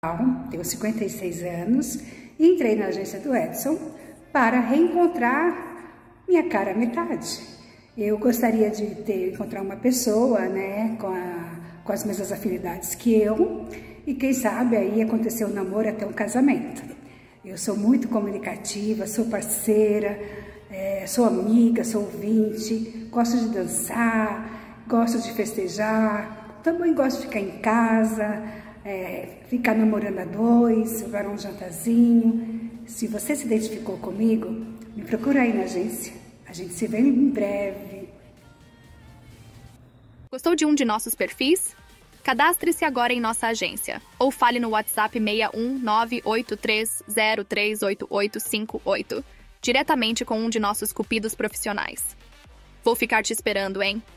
Tenho 56 anos e entrei na agência do Edson para reencontrar minha cara metade. Eu gostaria de encontrar uma pessoa, né, com as mesmas afinidades que eu e quem sabe aí acontecer um namoro até um casamento. Eu sou muito comunicativa, sou parceira, sou amiga, sou ouvinte, gosto de dançar, gosto de festejar, também gosto de ficar em casa, ficar namorando a dois, levar um jantarzinho. Se você se identificou comigo, me procura aí na agência. A gente se vê em breve. Gostou de um de nossos perfis? Cadastre-se agora em nossa agência ou fale no WhatsApp 61983038858 diretamente com um de nossos cupidos profissionais. Vou ficar te esperando, hein?